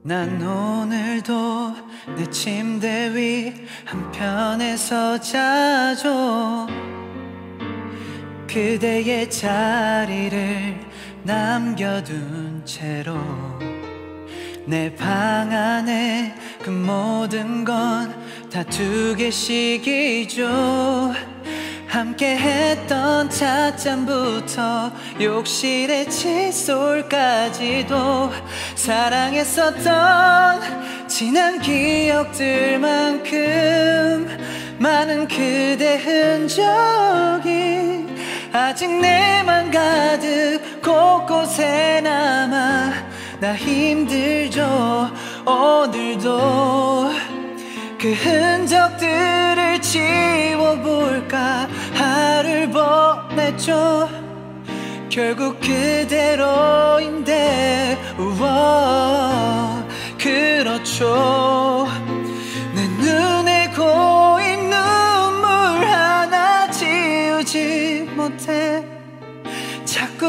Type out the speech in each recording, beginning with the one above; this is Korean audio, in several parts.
난 오늘도 내 침대 위 한편에서 자죠. 그대의 자리를 남겨둔 채로 내 방 안에 그 모든 건 다 두 개씩이죠. 함께 했던 찻잔부터 욕실의 칫솔까지도 사랑했었던 지난 기억들만큼 많은 그대 흔적이 아직 내 맘 가득 곳곳에 남아 나 힘들죠. 오늘도 그 흔적들을 지워볼까 하루를 보냈죠. 결국 그대로인데 우와 그렇죠. 내 눈에 고인 눈물 하나 지우지 못해 자꾸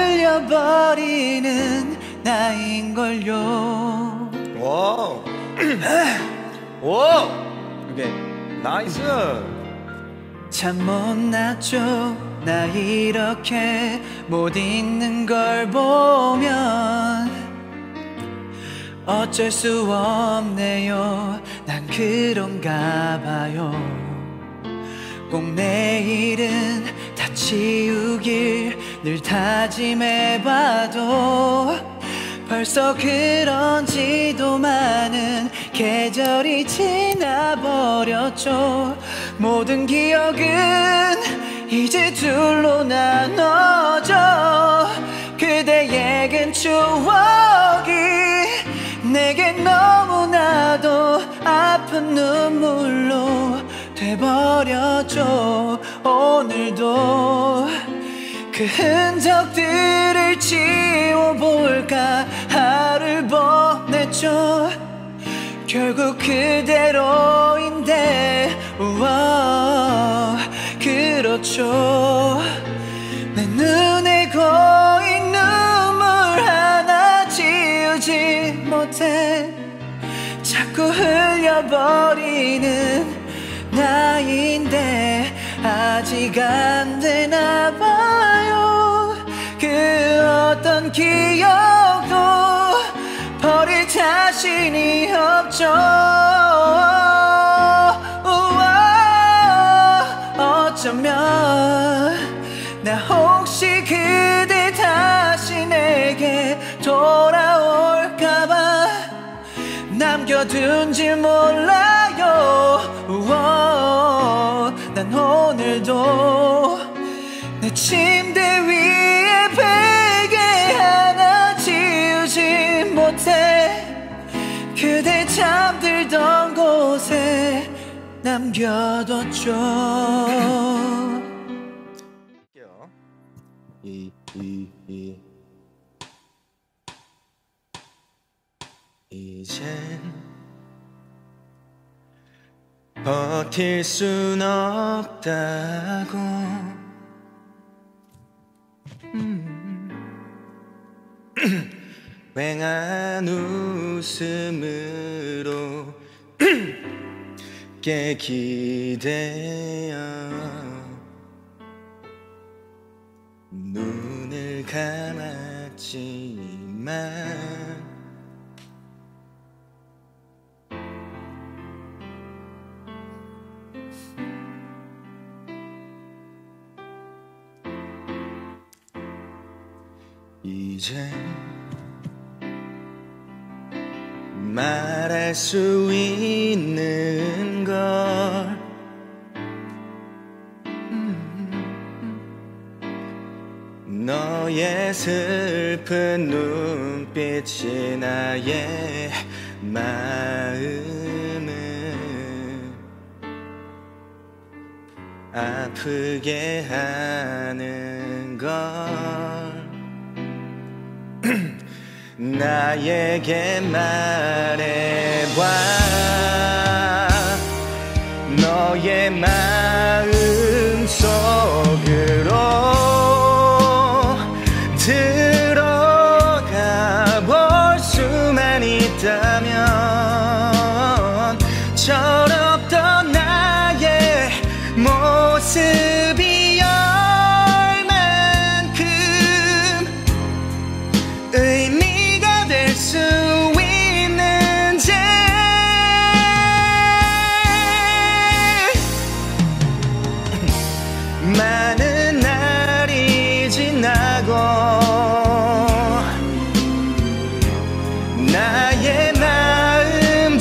흘려버리는 나인걸요. 와우. 오! 오케이. 나이스. 참 못났죠. 나 이렇게 못 잊는 걸 보면 어쩔 수 없네요. 난 그런가 봐요. 꼭 내일은 다 치우길 늘 다짐해봐도 벌써 그런지도 많은 계절이 지나버렸죠. 모든 기억은 이제 둘로 나눠져. 그대에겐 추억이 내게 너무나도 아픈 눈물로 돼버렸죠. 오늘도 그 흔적들을 지워볼까 하루를 보냈죠. 결국 그대로인데 우와 그렇죠. 내 눈에 고인 눈물 하나 지우지 못해 자꾸 흘려버리는 나인데 아직 안 되나 봐요. 그 어떤 기억도 버릴 자신이 없죠. 우와, 어쩌면 나 혹시 그대 다시 내게 돌아올까봐 남겨둔지 몰라요. 우와, 난 오늘도 내 침대 위에 베개 하나 지우지 못해 그대 잠들던 곳에 남겨뒀죠. 이젠 버틸 순 없다고 휑한 웃음으로 기대어 눈을 감았지만 이제 말할 수 있는 걸 너의 슬픈 눈빛이 나의 마음을 아프게 하는 걸 나에게 말해봐. 너의 마음 속으로 들어가 볼 수만 있다면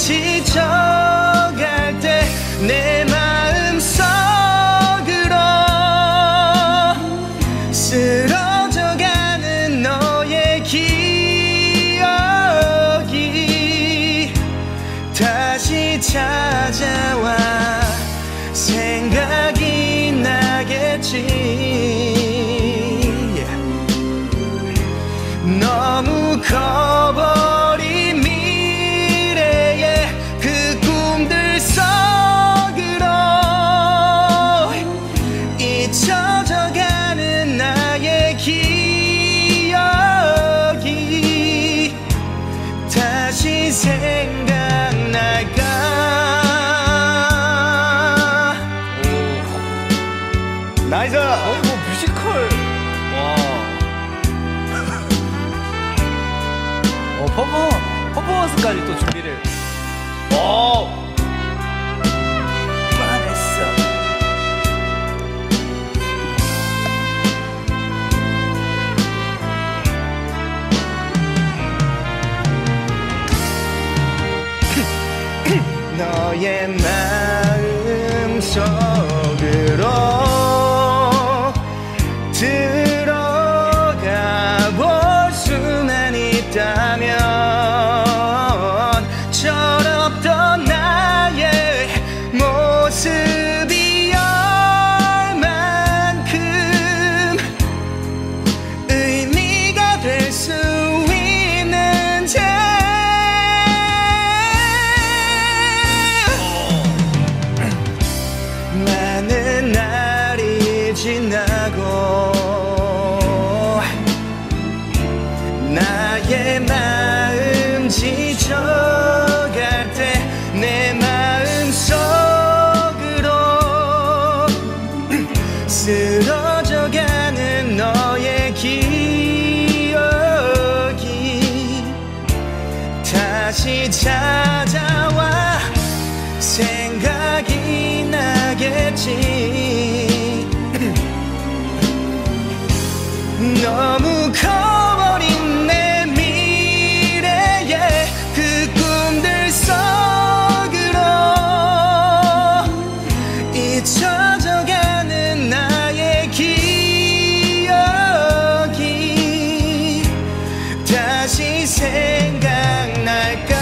지쳐갈 때 내 마음속으로 쓰러져가는 너의 기억이 다시 찾아와 생각이 나겠지. 너무 커버린 미래의 그 꿈들 속으로 잊혀져가는 나의 기억이 다시 생각날까. 나이스! 뭐 뮤지컬. 와. 퍼포먼스까지 또 준비를. 잘했어. 너의 마음 속으로 들어가 볼 수만 있다면 철없던 나의 모습이 얼만큼 의미가 될 수 있는지. 많은 날이 지나고 나의 마음 지쳐갈 때 내 마음 속으로 쓰러져가는 너의 기억이 다시 찾아와 생각이 나겠지. 너무 커버린 내 미래의 그 꿈들 속으로 잊혀져가는 나의 기억이 다시 생각날까.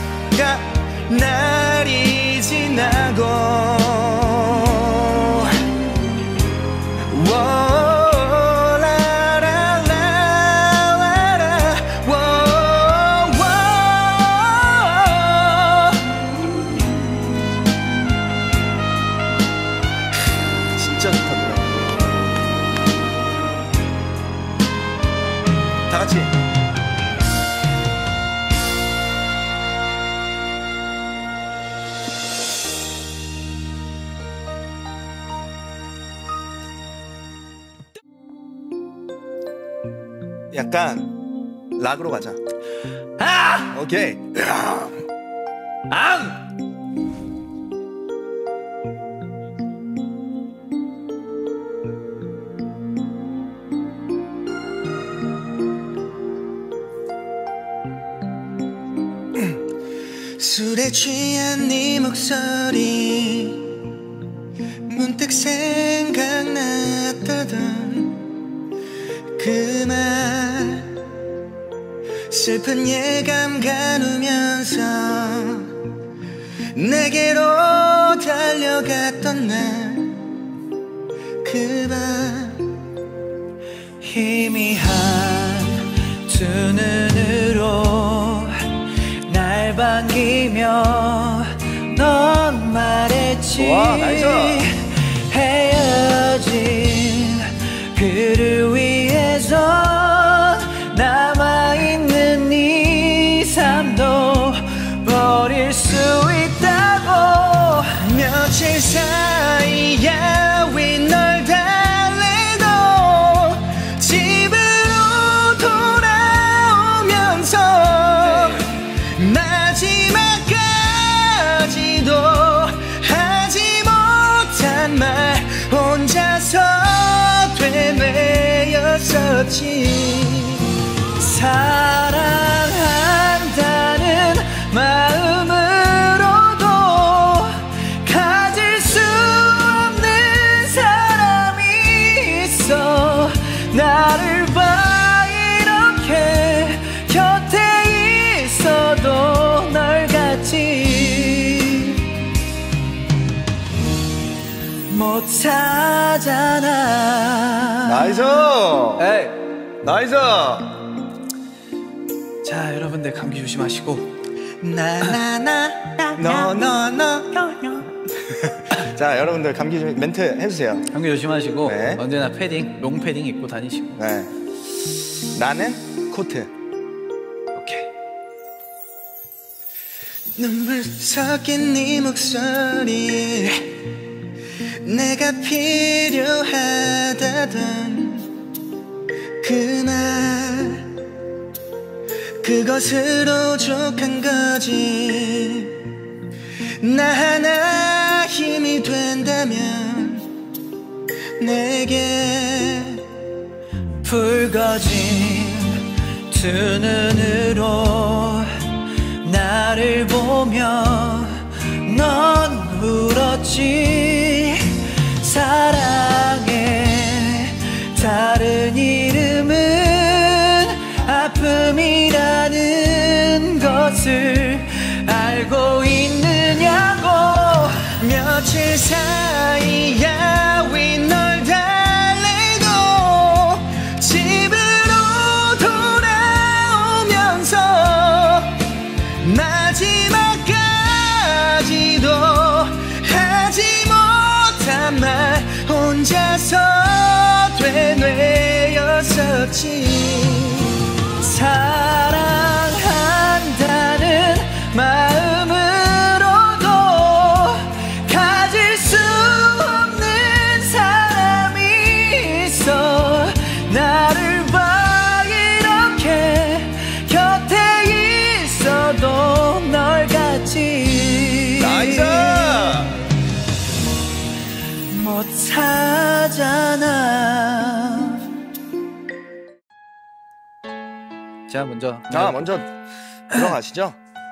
날이 지나고 진짜 좋다. 다 같이. 약간 락으로 가자. 오케이. 술에 취한 네 목소리 문득 생각났다던 그 말 슬픈 예감 가누면서 내게로 달려갔던 날 그 밤 희미한 두 눈으로 날 반기며 넌 말했지. 와, 나이스. 헤어진 그를 위해서 남아있는 이 삶도 버릴 수 있다고. 며칠 사이야 왜 널 달래도 집으로 돌아오면서 마지막까지도 하지 못한 못 사잖아. 나이스. 에이. 나이스. 자, 여러분들 감기 조심하시고. 나나나 너너너. 자, 여러분들 감기 좀 멘트 해주세요. 감기 조심하시고 네. 언제나 패딩, 롱 패딩 입고 다니시고. 네. 나는 코트. 오케이. 눈물 섞인 네 목소리 내가 필요하다던 그말 그것으로 족한 거지. 나 하나 힘이 된다면 내게 붉어진 두 눈으로 나를 보며 넌 울었지. 사랑의 다른 이름은 아픔이라는 것을 알고 있느냐고. 며칠 사이야 위 널 달래고 집으로 돌아오면서 마지막까지도 하지 못한 말 혼자서 되뇌었었지. 사랑한다는 마음으로도 가질 수 없는 사람이 있어. 나를 봐 이렇게 곁에 있어도 널 같이 나이스! 못 사잖아. 자, 먼저 들어가시죠.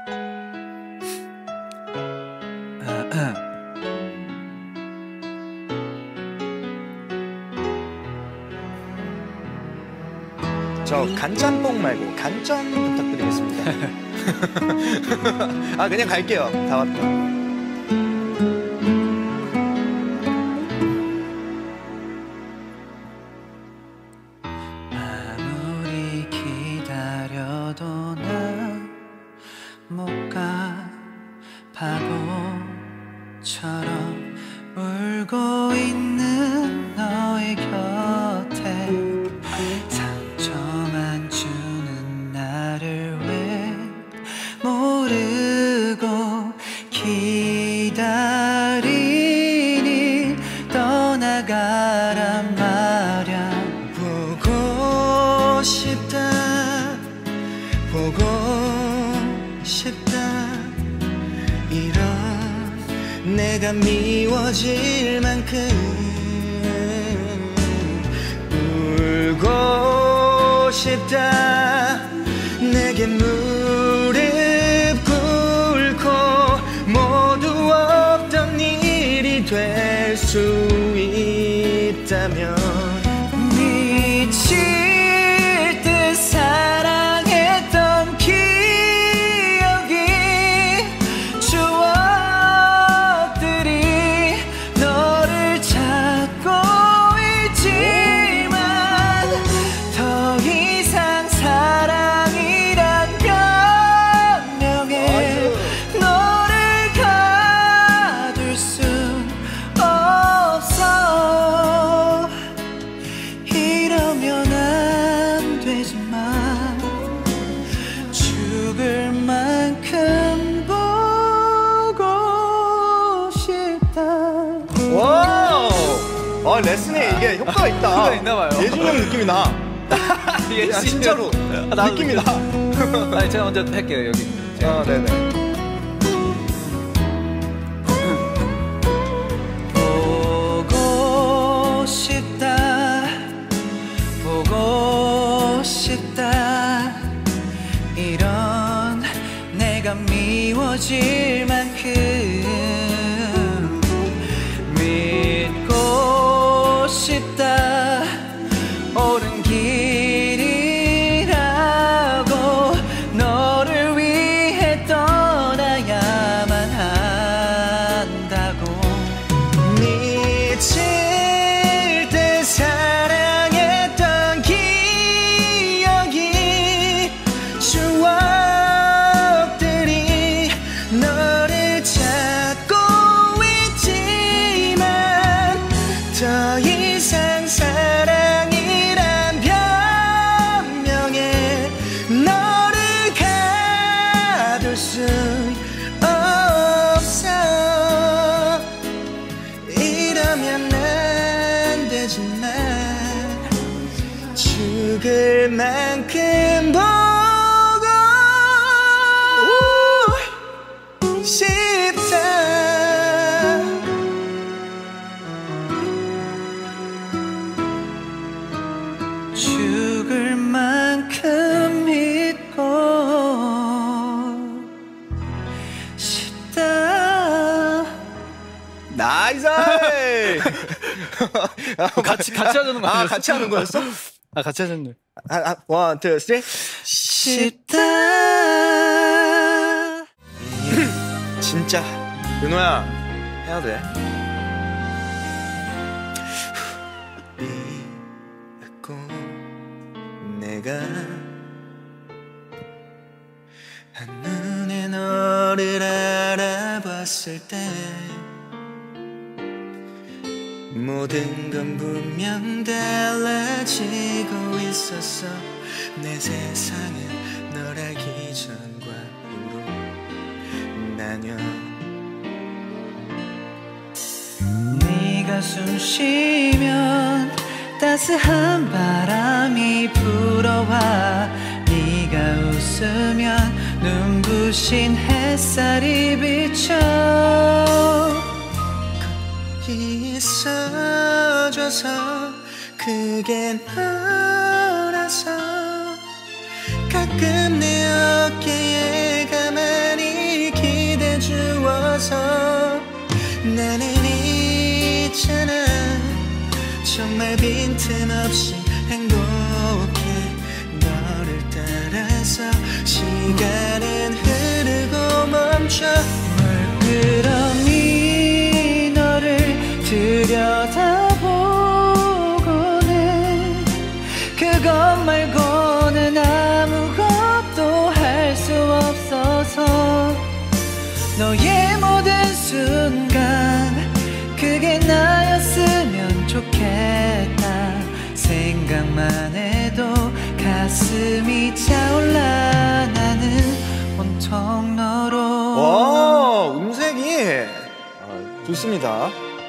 저 간짬뽕 말고 간점 부탁드리겠습니다. 아, 그냥 갈게요. 다 왔다. 아무리 기다려도 나 못 가. 바보처럼 울고 있는 너의 곁에 상처만 주는 나를 왜 모르고 기다리니. 떠나가란 말야. 보고 싶다 보고 싶다. 이런 내가 미워질 만큼 울고 싶다. 내게 무릎 꿇고 모두 없던 일이 될 수 있다면 미칠 듯 사랑했던 기억이 추억들이 너를 찾고 있지만 더 이상 사랑이란 변명에 너를 가둘 순 없어. 이러면 안 되지만 죽을 만큼 보고 싶다. 와우! 레슨에 이게 효과가 있다. 효과가 있나봐요. 예준이 형 느낌이 나. 야, 진짜로 느낌이 나. 아니, 제가 먼저 할게요. 여기. 네네. 보고 싶다. 보고 싶다. 이런 내가 미워질 만큼 믿고 싶다. 옳은 길이라고 너를 위해 떠나야만 한다고. 미칠 나이스! 같이 하자는 거 아니었어? 같이 하는 거였어? 같이 하자는 거. 원, 투, 쓰리. 싶다. 진짜 윤호야 해야 돼. 잊고 내가 한눈에 너를 알아봤을 때 모든 건 분명 달라지고 있었어. 내 세상은 널 알기 전과 후로 나뉘어. 네가 숨 쉬면 따스한 바람이 불어와, 네가 웃으면 눈부신 햇살이 비쳐. 거기 있어줘서 그게 너라서 가끔 내 어깨에 가만히 기대 주어서 나는 있잖아. 정말 빈틈없이 행복해. 너를 따라서 시간은 흐르고 멈춰. 물끄러미 너를 들여다보고는 그것 말고는 아무것도 할 수 없어서 너의 모든 순간 그게 나였으면 좋겠다. 생각만 해도 가슴이 차올라. 나는 온통 너로. 와, 음색이 좋습니다.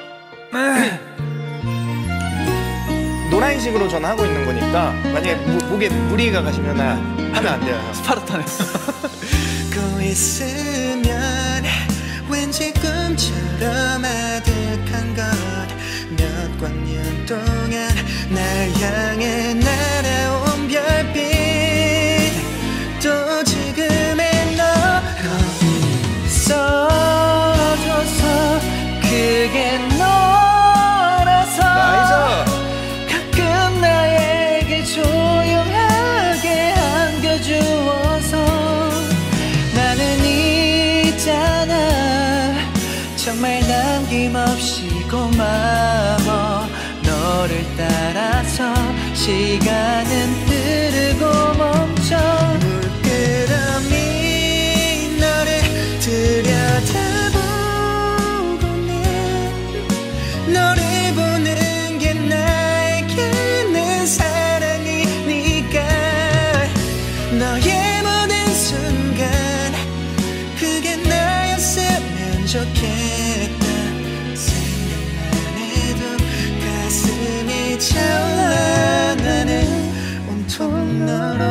노란식으로 저는 하고 있는 거니까 만약에 목에 무리가 가시면 하면 안 돼요. 스파르타네. 고 있으면 왠지 꿈처럼 아득한 것. 몇 광년 동안 날 향해 날아온 별빛. 또 지금의 너로 써줘서 그게 너라서. 나이스. 가끔 나에게 조용하게 안겨주어서 나는 있잖아. 정말 남김없이 고마워. 너를 따라서 시간은 흐르고 멈춰. 물끄러미 너를 들여다보고는 너를 보는 게 나에게는 사랑이니까. 너의 모든 순간 그게 나였으면 좋겠다. 생각만 해도 가슴이 차올라. 나는 온통 너로.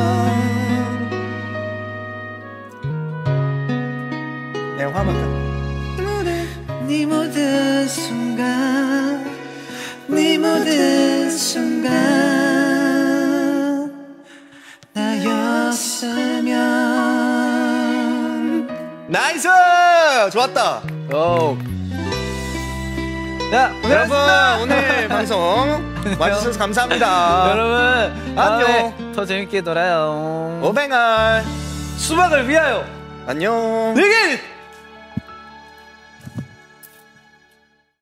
그냥 화만 가. 네 모든 순간, 네 모든 순간 나였으면. 나이스! 좋았다. 오. 야, 여러분 오늘 방송 와주셔서 감사합니다. 여러분, 안녕. 더 재밌게 놀아요. 오뱅알 수박을 위하여. 안녕. 내게